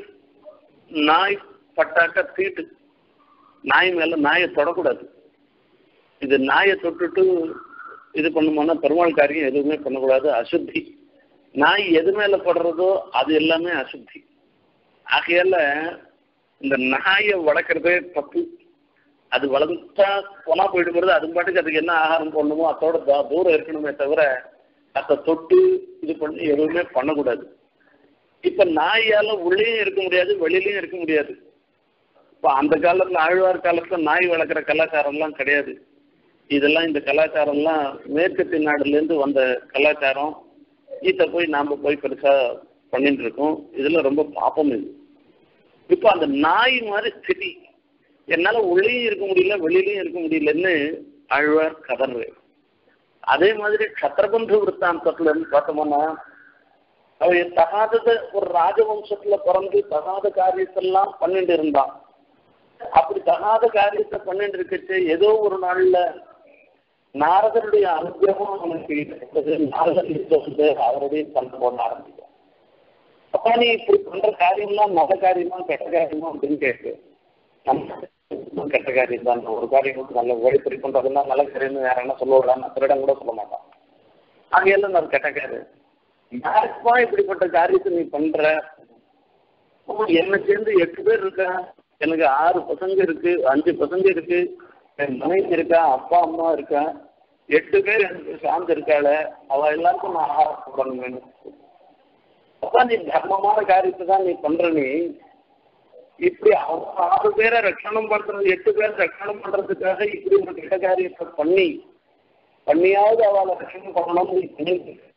Speaker 1: நாய் பட்டாக்க தீட்டு, நாய் மேல நாயை தொடக்கூடாது. இது நாயை தொட்டுட்டு இது பண்ணுமோன்னா பெருமாள் காரியம் எதுவுமே பண்ணக்கூடாது, அசுத்தி. நாய் எது மேல படுறதோ அது எல்லாமே அசுத்தி. ஆகையால இந்த நாயை வளர்க்கறதே தப்பு. அது வளர்ந்தா போனா போயிட்டு போறது, அது பாட்டுக்கு அதுக்கு என்ன ஆகாரம் போடணுமோ அதோட தூரம் இருக்கணுமே தவிர அதை தொட்டு இது பண்ணி எதுவுமே பண்ணக்கூடாது. இப்ப நாயால உள்ளேயும் இருக்க முடியாது, வெளியிலையும் இருக்க முடியாது. இப்ப அந்த காலத்துல ஆழ்வார் காலத்துல நாய் வளர்க்குற கலாச்சாரம்லாம் கிடையாது. இதெல்லாம் இந்த கலாச்சாரம்லாம் மேற்கத்திய நாடுல இருந்து வந்த கலாச்சாரம். இதை நாம போய் பெருசா பண்ணிட்டு இருக்கோம். இதுல ரொம்ப பாப்பம் இது. இப்ப அந்த நாய் மாதிரி ஸ்திதி, என்னால உள்ளேயும் இருக்க முடியல வெளியிலையும் இருக்க முடியலன்னு ஆழ்வார் கதறு. அதே மாதிரி சத்திரபந்து விற்த்தாந்தத்துல இருந்து பார்த்தோம்னா, அவ தகாதத ஒரு ராஜவம்சத்துல பிறந்து தகாத காரியத்தெல்லாம் பண்ணிட்டு இருந்தான். அப்படி தகாத காரியத்தை பண்ணிட்டு இருக்கச்சு ஏதோ ஒரு நாள்ல நாரதருடைய அனுகிரகம் அவனுக்கு கிடைத்தது. நாரதர் அவருடைய சண்டை போட ஆரம்பிக்கும். அப்பா நீ இப்படி பண்ற காரியம்லாம் நல்ல காரியமா கெட்ட காரியமா அப்படின்னு கேட்டு, கெட்ட காரியம் தான். ஒரு காரியம் நல்ல ஓடிப்பறி பண்றதுன்னா நல்ல காரியம்னு வேற என்ன சொல்லுவாங்க, திருடம் கூட சொல்ல மாட்டான். அங்கெல்லாம் நான் கெட்ட காரியம். யாருக்குமா இப்படிப்பட்ட காரியத்தை நீ பண்ற? என்ன சேர்ந்து 8 பேர் இருக்கா, எனக்கு 6 பசங்க இருக்கு, 5 பசங்க இருக்கு, என் மனைவி இருக்கா, அப்பா அம்மா இருக்கா, 8 பேர் எனக்கு சார்ந்து இருக்காள, அவ எல்லாருக்கும் நான் ஆகாரம் போடணும். அப்ப நீ தர்மமான காரியத்தை தான் நீ பண்ற. நீ இப்படி 6 பேரை ரட்சணம் பண்றது, 8 பேரை ரட்சணம் பண்றதுக்காக இப்படி ஒரு கெட்ட காரியத்தை பண்ணியாவது அவளை ரட்சணம் பண்ணணும்.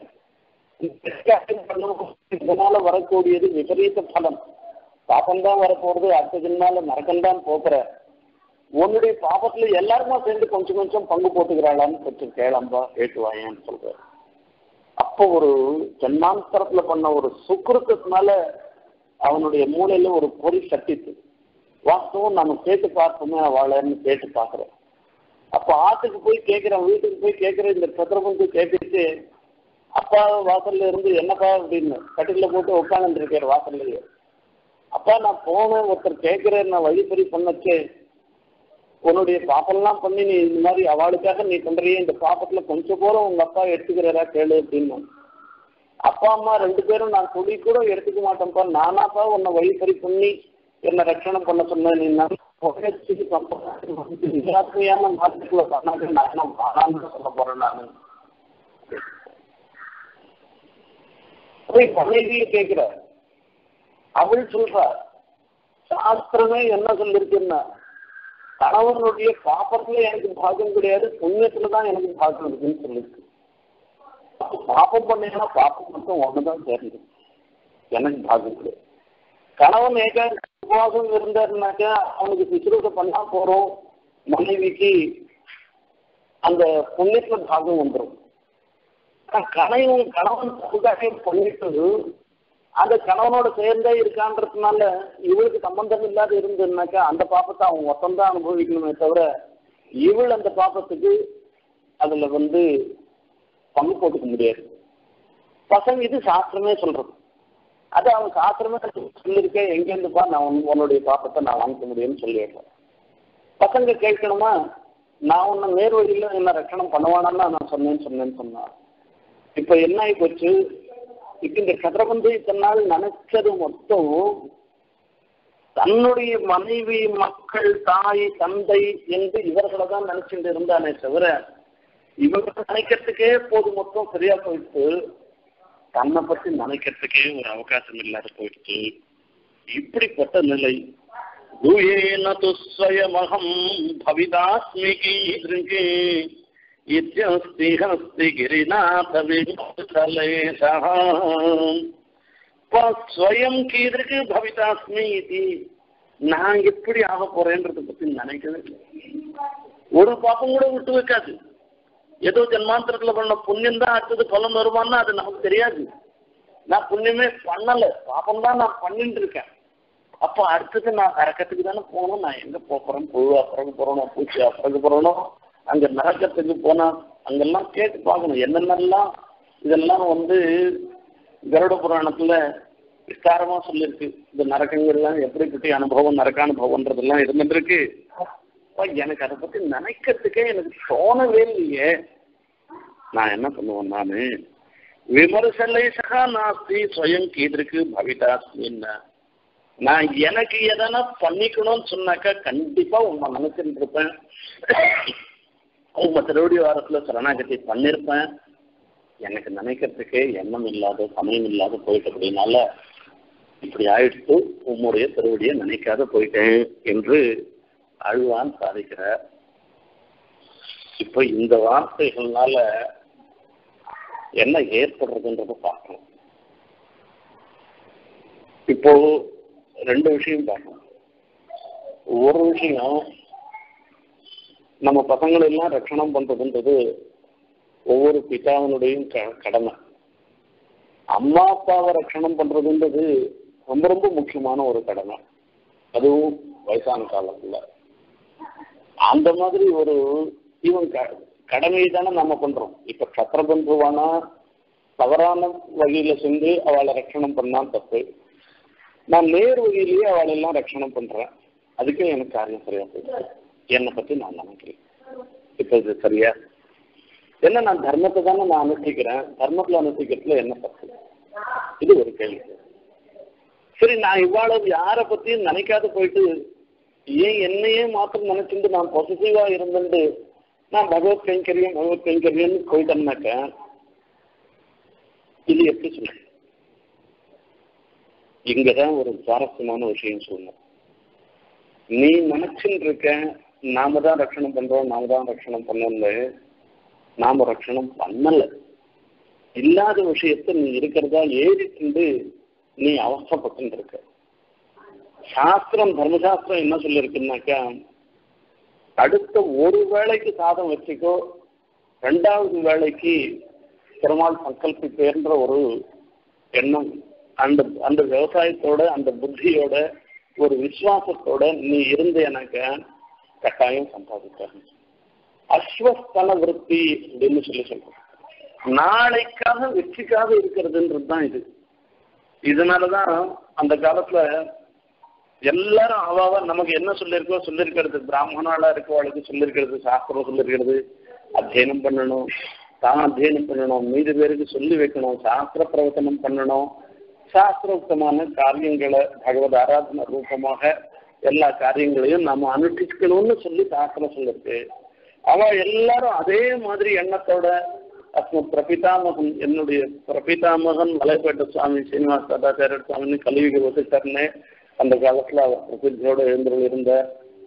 Speaker 1: இதனால வரக்கூடியது விபரீத பலம். பாப்பம்தான் வரப்போறது, அடுத்த ஜென்மால நரக்கம்தான் போக்குற. உன்னுடைய பாபத்துல எல்லாருமா சேர்ந்து கொஞ்சம் கொஞ்சம் பங்கு போட்டுக்கிறாளான்னு கொஞ்சம் கேளம்பா, கேட்டுவாயன்னு சொல்ற. அப்போ ஒரு ஜன்மாந்தரத்துல பண்ண ஒரு சுக்கிருத்தத்தினால அவனுடைய மூளையில ஒரு பொறி சட்டித்து. வாஸ்தவம் நம்ம கேட்டு பார்ப்போமே அவளைன்னு கேட்டு பார்க்குறேன். அப்போ ஆத்துக்கு போய் கேட்கிறேன், வீட்டுக்கு போய் கேட்கிறேன். இந்த சத்திரபந்து கேட்டுட்டு அப்பா வாசல்ல இருந்து என்னப்பா அப்படின்னு கட்டில போட்டு உட்காந்து இருக்காரு வாசல்லையே. அப்பா நான் போனேன், ஒருத்தர் கேட்கிறேன், நான் வழிப்பறி பண்ணச்சே, உன்னுடைய பாப்பெல்லாம் பண்ணி நீ இந்த மாதிரி அவளுக்காக நீ பண்றியே, இந்த பாப்பத்துல கொஞ்சம் கூட உங்க அப்பா எடுத்துக்கிறா கேளு அப்படின்னு. அப்பா அம்மா 2 பேரும் நான் சொல்லி கூட எடுத்துக்க மாட்டேன்ப்பா, நானாப்பா உன்னை வழிப்பறி பண்ணி என்னை ரட்சணம் பண்ண சொன்னேன். நீ நிராத்மையான மாற்றத்துல பண்ணாக்க நான் என்ன வாழான்னு சொல்ல போறேன். நான் மனைவியை கேட்கிற, அவள் சொல்றா சாஸ்திரமே என்ன சொல்லிருக்குன்னா, கணவனுடைய பாப்பத்துல எனக்கு பாகம் கிடையாது, புண்ணியத்துலதான் எனக்கு பாகம் இருக்குன்னு சொல்லிருக்கு. பாப்பம் பண்ணீங்கன்னா பாப்பம் மட்டும் ஒண்ணுதான் தெரியுது, எனக்கு பாகம் கிடையாது. கணவன் உபவாசம் இருந்தாருனாக்கா அவனுக்கு சுசுரூஷை பண்ணா போறோம், மனைவிக்கு அந்த புண்ணியத்துல பாகம் வந்துடும். கணவன் புகாக பண்ணிட்டு அந்த கணவனோட சேர்ந்தே இருக்கான்றதுனால இவளுக்கு சம்பந்தம் இல்லாத இருந்ததுனாக்கா அந்த பாப்பத்தை அவன் மொத்தம்தான் அனுபவிக்கணுமே தவிர இவள் அந்த பாப்பத்துக்கு அதுல பங்கு போட்டுக்க முடியாது. பசங்க இது சாஸ்திரமே சொல்றது, அது அவன் சாஸ்திரமே சொல்லியிருக்கேன், எங்கேருந்துப்பா நான் உன்னுடைய பாப்பத்தை நான் வாங்கிக்க முடியும்னு சொல்லிடுறேன். பசங்க கேட்கணுமா, நான் உன்னை நேர் வழியில என்ன ரட்சணம் பண்ணுவானான்னு நான் சொன்னேன்னு சொன்னான். இப்ப என்ன ஆகி போச்சு, இப்ப இந்த கதிரபந்து இத்தனை நாள் நினைச்சது மொத்தம் தன்னுடைய மனைவி, மக்கள், தாய், தந்தை என்று இவர்களை தான் நினைச்சுட்டு இருந்தானே தவிர இவர்கள் நினைக்கிறதுக்கே போது மொத்தம் சரியா போயிடுச்சு, தன்னை பற்றி நினைக்கிறதுக்கே ஒரு அவகாசம் இல்லாத போயிடுச்சு. இப்படிப்பட்ட நிலை துயேனதுஸ்வயமகம் பவிதாஸ்மி கீதృங்கே இத்யஸ்தி ஹஸ்தி கிரிநாத விமோசலேஷஹ ஸ்வயம் கீதృக்கு பவிதாஸ்மி இது. நான் எப்படி ஆக போறேன்றதை பத்தி நினைக்கவே இல்லை. ஒரு பாப்பம் கூட விட்டு வைக்காது. ஏதோ ஜென்மாந்திரத்துல பண்ண புண்ணியம் தான் அடுத்தது பலன் வருமானா அது நமக்கு தெரியாது. நான் புண்ணியமே பண்ணல, பாப்பம் தான் நான் பண்ணிட்டு இருக்கேன். அப்போ அடுத்தது நான் நரக்கத்துக்கு தானே போகணும். நான் எங்க போறேன், புழுவா பிறகு போறணும், பூச்சியா பிறகு போறணும், அங்க நரக்கத்துக்கு போனா அங்கெல்லாம் கேட்டு பார்க்கணும் என்னென்னலாம். இதெல்லாம் கருட புராணத்துல விஸ்தாரமா சொல்லியிருக்கு. இந்த நரக்கங்கள்லாம் எப்படிப்பட்ட அனுபவம், நரக்கானுபவம்ன்றதெல்லாம் இருந்துட்டு இருக்கு. எனக்கு அதை பத்தி நினைக்கிறதுக்கே எனக்கு தோணவே இல்லையே. நான் என்ன பண்ணுவேன், நானு விமர்சலேஷா நாஸ்தி ஸ்வயம் கீதృக்கு பவிதாஸ்மின்னா, நான் எனக்கு எதனா பண்ணிக்கணும்னு சொன்னாக்கா கண்டிப்பா உங்க நினைச்சுட்டு இருப்பேன். உங்க திருவடி வாரத்துல சரணாகதி பண்ணிருப்பேன். எனக்கு நினைக்கிறதுக்கே எண்ணம் இல்லாத, சமயம் இல்லாத போயிட்டு அப்படின்னால இப்படி ஆயிடுத்து, உம்முடைய திருவடியை நினைக்காத போயிட்டேன் என்று அழுவான் சாதிக்கிறார். இப்ப இந்த வார்த்தைகள்னால என்ன ஏற்படுறதுன்றத பார்க்கணும். இப்போ ரெண்டு விஷயம் பார்க்கணும். ஒரு விஷயம், நம்ம பசங்களை எல்லாம் ரட்சணம் பண்றதுன்றது ஒவ்வொரு பிதாவினுடைய கடமை. அம்மா அப்பாவை ரட்சணம் பண்றதுன்றது ரொம்ப ரொம்ப முக்கியமான ஒரு கடமை, அதுவும் வயசான காலத்துல. அந்த மாதிரி ஒரு இவன் கடமையை தானே நம்ம பண்றோம். இப்ப சத்திரபந்துவானா தவறான வழியில சென்று அவளை ரட்சணம் பண்ணா தப்பு, நான் நேர் வழியிலேயே அவளெல்லாம் ரட்சணம் பண்றேன், அதுக்கே எனக்கு காரியம் சரியா போயிடுச்சு. என்னை பத்தி நான் நினைக்கிறேன். இப்ப இது சரியா என்ன, நான் தர்மத்தை தானே நான் அனுஷ்டிக்கிறேன், தர்மத்துல அனுஷ்டிக்கிறதுல என்ன தப்பு? இது ஒரு கேள்வி. சரி, நான் இவ்வளவு யாரை பத்தியும் நினைக்காத போயிட்டு ஏன் என்னையே மாத்திரம் நினைச்சுட்டு நான் பொசிட்டிவா இருந்துட்டு நான் பகவத் கைங்கரியம் போயிட்டேன்னாக்க இது எப்படி சொல்ல? இங்கதான் ஒரு சுவாரஸ்யமான விஷயம் சொல்லணும். நீ நினைச்சுட்டு இருக்க நாம தான் ரட்சணம் பண்றோம், நாம தான் ரட்சணம் பண்ணல, நாம ரட்சணம் பண்ணல. இல்லாத விஷயத்த நீ இருக்கிறதா ஏறிட்டு நீ அவசரப்பட்டு இருக்க. சாஸ்திரம், தர்மசாஸ்திரம் என்ன சொல்லியிருக்குன்னாக்கா, அடுத்த ஒரு வேளைக்கு சாதம் வச்சுக்கோ, ரெண்டாவது வேளைக்கு பெருமாள் சங்கல்பிப்பேர்ன்ற ஒரு எண்ணம் அந்த அந்த விவசாயத்தோட அந்த புத்தியோட ஒரு விசுவாசத்தோட நீ இருந்தேனாக்க கட்டாயம் சம்பாதிக்க. அஸ்வஸ்தன விருத்தி அப்படின்னு சொல்றோம். நாளைக்காக வெற்றிக்காக இருக்கிறதுன்றது தான் இது. இதனாலதான் அந்த காலத்துல எல்லாரும் அவாவா நமக்கு என்ன சொல்லியிருக்கிறது, பிராமணாலா இருக்கவாளுக்கு சொல்லியிருக்கிறது, சாஸ்திரம் சொல்லியிருக்கிறது, அத்தியனம் பண்ணணும், தான் அத்தியனம் பண்ணணும், மீது பேருக்கு சொல்லி வைக்கணும், சாஸ்திர பிரவச்சனம் பண்ணணும், சாஸ்திரோக்தமான காரியங்களை பகவத் ஆராதன ரூபமாக எல்லா காரியங்களையும் நம்ம அனுஷ்டிக்கணும்னு சொல்லி சாஸ்திரம் சொல்லிருக்கு. அவ எல்லாரும் அதே மாதிரி எண்ணத்தோட பிரபிதாமகன், என்னுடைய பிரபிதாமகன் மலைப்பேட்ட சுவாமி சீனிவாச சதாச்சாரிய சுவாமின்னு கல்விக்கு வசித்தாருன்னு அந்த காலத்துல அவர் பிரசித்தியோட இருந்த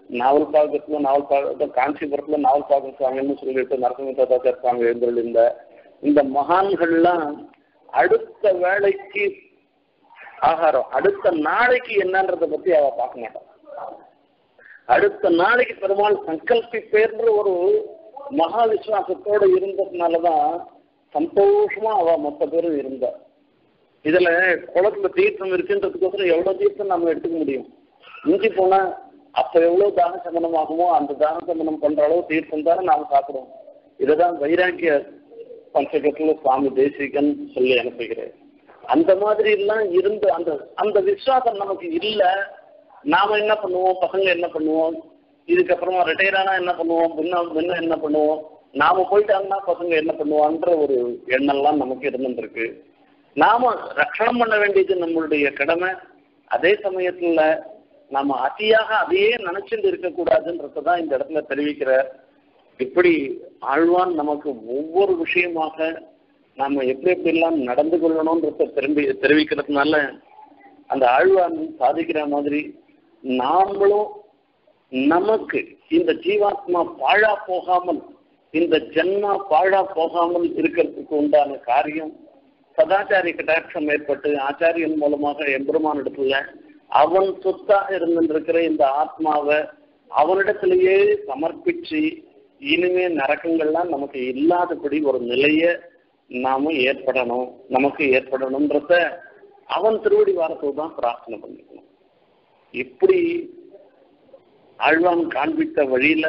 Speaker 1: நாவல் பாகத்துல காஞ்சிபுரத்துல நாவல் பாகம் சுவாமின்னு சொல்லிட்டு நரசிம்மதாச்சார் சுவாமி எழுந்திருந்த இந்த மகான்கள்லாம் அடுத்த வேலைக்கு ஆகாரம் அடுத்த நாளைக்கு என்னன்றதை பத்தி அவ பார்க்க மாட்டான். அடுத்த நாளைக்கு பெருமாள் சங்கல்பிப்பேர்ன்ற ஒரு மகா விசுவாசத்தோட இருந்ததுனாலதான் சந்தோஷமா அவ மொத்த பேரும் இருந்தா. இதுல குளத்துல தீர்த்தம் இருக்குன்றதுக்கோசரம் எவ்வளவு தீர்த்தம் நம்ம எடுத்துக்க முடியும்? மிஞ்சி போனா அப்ப எவ்வளவு தான சமனம் ஆகுமோ அந்த தான சமனம் பண்ற அளவு தீர்த்தம் தானே நாம சாப்பிடுவோம். இதுதான் வைராக்கிய பஞ்சகத்துல சுவாமி தேசிகன் சொல்லி அனுப்புகிறேன். அந்த மாதிரி எல்லாம் இருந்து அந்த அந்த விசுவாசம் நமக்கு இல்ல. நாம என்ன பண்ணுவோம், பசங்க என்ன பண்ணுவோம், இதுக்கப்புறமா ரிட்டையர் ஆனா என்ன பண்ணுவோம், முன்ன என்ன பண்ணுவோம், நாம போயிட்டாங்கன்னா பசங்க என்ன பண்ணுவான்ற ஒரு எண்ணம்லாம் நமக்கு இருந்துருக்கு. நாம ரட்சணம் பண்ண வேண்டியது நம்மளுடைய கடமை. அதே சமயத்துல நாம அதியாக அதையே நினைச்சுட்டு இருக்கக்கூடாதுன்றதான் இந்த இடத்துல தெரிவிக்கிறார். இப்படி ஆழ்வான் நமக்கு ஒவ்வொரு விஷயமாக நாம எப்படி எப்படிலாம் நடந்து கொள்ளணும்ன்றத தெரிவிக்கிறதுனால அந்த ஆழ்வான் சாதிக்கிற மாதிரி நாமளும் நமக்கு இந்த ஜீவாத்மா பாழா போகாமல், இந்த ஜென்மா பாழா போகாமல் இருக்கிறதுக்கு உண்டான காரியம் சதாச்சாரிய கட்டாட்சம் ஏற்பட்டு ஆச்சாரியன் மூலமாக எம்பெருமான் இடத்துல அவன் சொத்தாக இருந்திருக்கிற இந்த ஆத்மாவை அவனிடத்திலேயே சமர்ப்பிச்சு இனிமே நரக்கங்கள்லாம் நமக்கு இல்லாதபடி ஒரு நிலைய நாம நமக்கு ஏற்படணும்ன்றத அவன் திருவடி வாரத்தை தான் பிரார்த்தனை பண்ணிக்கணும். இப்படி ஆழ்வான் காண்பித்த வழியில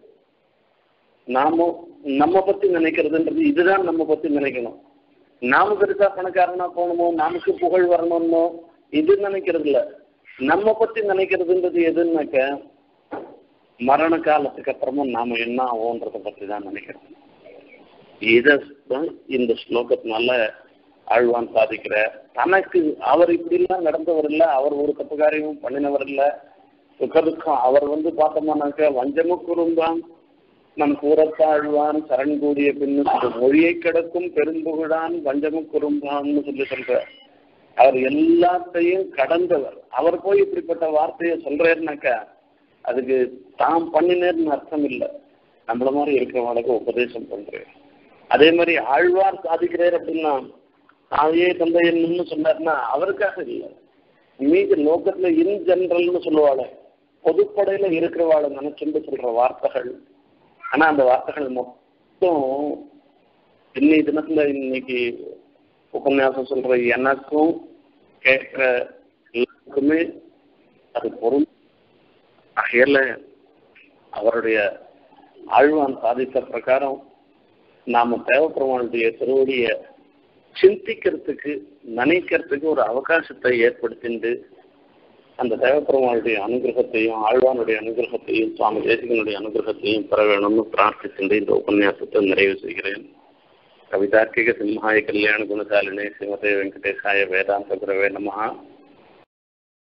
Speaker 1: நாம நம்ம பத்தி நினைக்கிறதுன்றது இதுதான். நம்ம பத்தி நினைக்கணும். நாம பெருசா பணக்காரனா போகணுமோ, நமக்கு புகழ் வரணுமோ இது நினைக்கிறது இல்ல. நம்ம பத்தி நினைக்கிறதுன்றது எதுன்னாக்க மரண காலத்துக்கு அப்புறமா நாம என்ன ஆகும்ன்றத பத்தி தான் நினைக்கிறோம். இதான் இந்த ஸ்லோகத்தினால ஆழ்வான் சாதிக்கிற. தனக்கு அவர் இப்படி எல்லாம் நடந்தவர் இல்லை, அவர் ஒரு தப்பு காரியமும் பண்ணினவர் இல்லை. சுகதுக்கம் அவர் பார்த்தோம்னாக்க வஞ்சமுக்குறும்பான் நம் கூறத்தாழ்வான் சரண் கூடிய பின்னு மொழியை கிடக்கும் பெரும்புகழான் வஞ்சமுக்குறும்பான்னு சொல்லி சொல்ற. அவர் எல்லாத்தையும் கடந்தவர். அவர் போய் இப்படிப்பட்ட வார்த்தையை சொல்றாருனாக்கா அதுக்கு தாம் பண்ணினேர்னு அர்த்தம் இல்லை, நம்மள மாதிரி இருக்கிறவங்களுக்கு உபதேசம் பண்றேன். அதே மாதிரி ஆழ்வார் சாதிக்கிறார் அப்படின்னா தாயே தந்தையன்னு சொன்னார்னா அவருக்காக இல்லை, மீது லோகத்துல இன் ஜெனரல்னு சொல்லுவாள், பொதுப்படையில இருக்கிறவாளை நினைச்சுட்டு சொல்ற வார்த்தைகள். ஆனா அந்த வார்த்தைகள் மொத்தம் இன்னைய தினத்துல இன்னைக்கு உபன்யாசம் சொல்ற எனக்கும் கேட்கிற எல்லாருக்குமே அது பொருள். ஆகையில அவருடைய ஆழ்வான் சாதித்த பிரகாரம் நாம தேவப்பெருமானுடைய திருவடிய சிந்திக்கிறதுக்கு நினைக்கிறதுக்கு ஒரு அவகாசத்தை ஏற்படுத்திண்டு அந்த தேவப்பெருமானுடைய அனுகிரகத்தையும் ஆழ்வானுடைய அனுகிரகத்தையும் சுவாமி தேசிகனுடைய அனுகிரகத்தையும் பெற வேணும்னு பிரார்த்திச்சுட்டு இந்த உபன்யாசத்தை நிறைவு செய்கிறேன். கவிதார்க்கிக சிம்ஹாய கல்யாண குணசாலினே ஸ்ரீமதே வெங்கடேசாய வேதாந்த குரவே நமஹ.